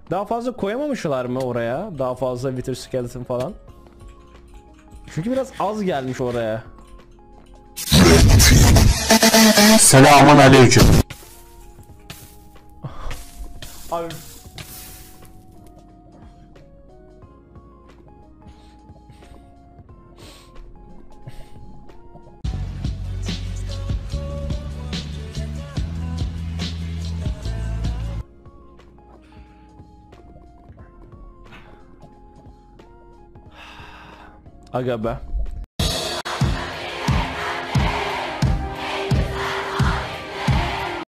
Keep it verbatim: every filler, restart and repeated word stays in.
Daha fazla koyamamışlar mı oraya? Daha fazla Wither Skeleton falan. Çünkü biraz az gelmiş oraya. Selamun aleyküm. Abi. Aga be.